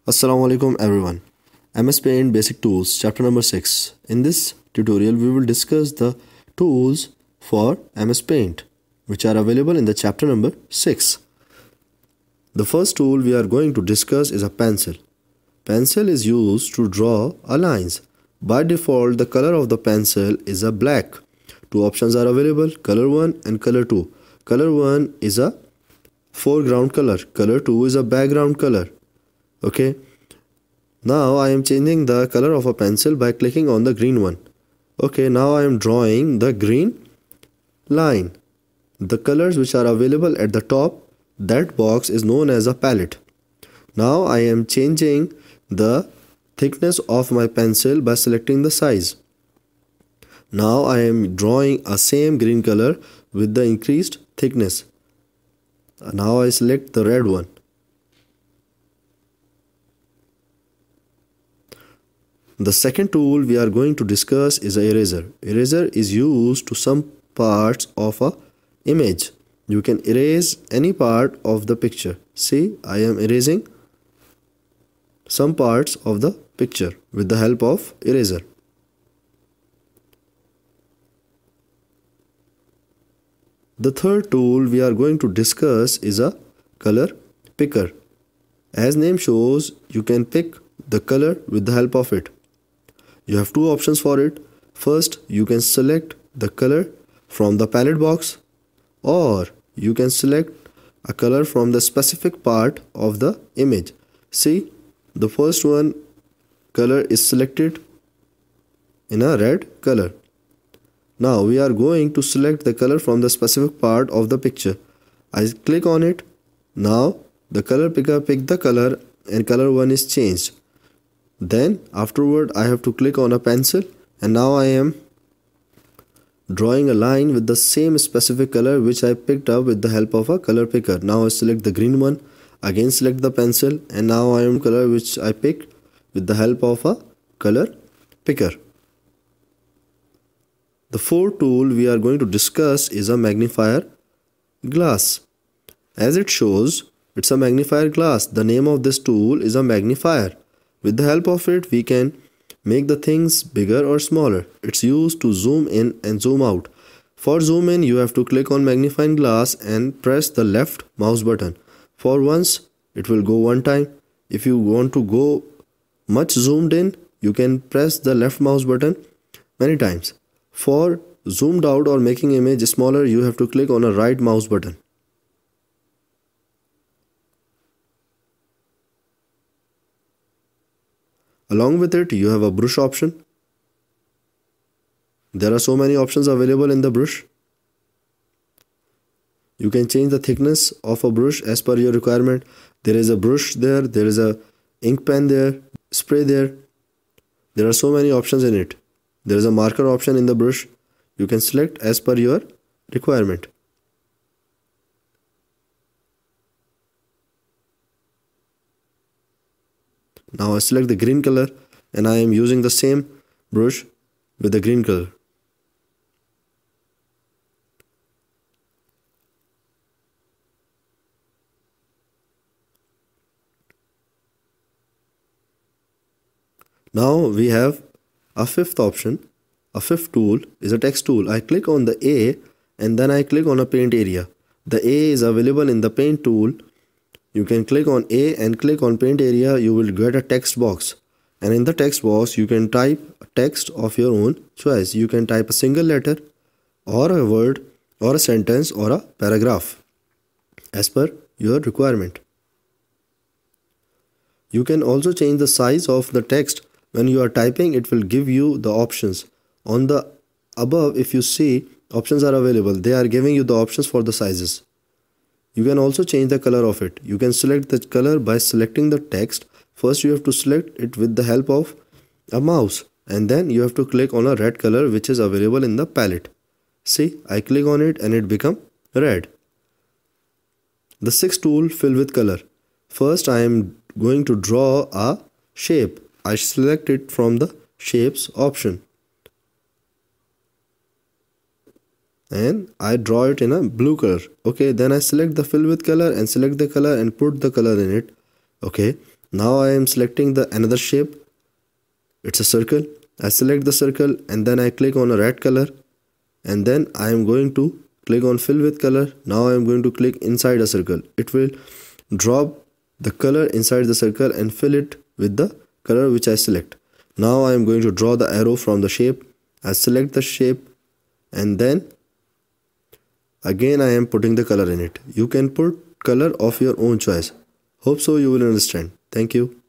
Assalamu alaikum everyone. MS Paint Basic Tools chapter number 6. In this tutorial we will discuss the tools for MS Paint which are available in the chapter number 6. The first tool we are going to discuss is a pencil. Pencil is used to draw a lines. By default the color of the pencil is a black. Two options are available, color 1 and color 2. Color 1 is a foreground color, color 2 is a background color. Okay, now I am changing the color of a pencil by clicking on the green one. Okay, now I am drawing the green line. The colors which are available at the top, that box is known as a palette. Now I am changing the thickness of my pencil by selecting the size. Now I am drawing a same green color with the increased thickness. Now I select the red one. The second tool we are going to discuss is an eraser. Eraser is used to some parts of a image. You can erase any part of the picture. See, I am erasing some parts of the picture with the help of eraser. The third tool we are going to discuss is a color picker. As name shows, you can pick the color with the help of it. You have two options for it. First, you can select the color from the palette box, or you can select a color from the specific part of the image. See, the first one color is selected in a red color. Now we are going to select the color from the specific part of the picture. I click on it. Now the color picker picked the color and color 1 is changed. Then afterward I have to click on a pencil and now I am drawing a line with the same specific color which I picked up with the help of a color picker. Now I select the green one, again select the pencil, and now I am color which I picked with the help of a color picker. The fourth tool we are going to discuss is a magnifier glass. As it shows, it's a magnifier glass. The name of this tool is a magnifier. With the help of it, we can make the things bigger or smaller. It's used to zoom in and zoom out. For zoom in, you have to click on magnifying glass and press the left mouse button. For once, it will go one time. If you want to go much zoomed in, you can press the left mouse button many times. For zoomed out or making image smaller, you have to click on a right mouse button. Along with it, you have a brush option. There are so many options available in the brush. You can change the thickness of a brush as per your requirement. There is a brush there, there is a ink pen there, spray there. There are so many options in it. There is a marker option in the brush. You can select as per your requirement. Now I select the green color and I am using the same brush with the green color. Now we have a fifth option. A fifth tool is a text tool. I click on the A and then I click on a paint area. The A is available in the paint tool. You can click on A and click on paint area. You will get a text box, and in the text box you can type a text of your own choice. You can type a single letter or a word or a sentence or a paragraph as per your requirement. You can also change the size of the text. When you are typing, it will give you the options. On the above, if you see, options are available. They are giving you the options for the sizes. You can also change the color of it. You can select the color by selecting the text. First you have to select it with the help of a mouse, and then you have to click on a red color which is available in the palette. See, I click on it and it become red. The sixth tool, fill with color. First I am going to draw a shape. I select it from the shapes option and I draw it in a blue color. Okay, then I select the fill with color and select the color and put the color in it. Okay, Now I am selecting the another shape. It's a circle. I select the circle and then I click on a red color, and then I am going to click on fill with color. Now I am going to click inside a circle. It will drop the color inside the circle and fill it with the color which I select. Now I am going to draw the arrow from the shape. I select the shape and then again I am putting the color in it. You can put color of your own choice. Hope so you will understand. Thank you.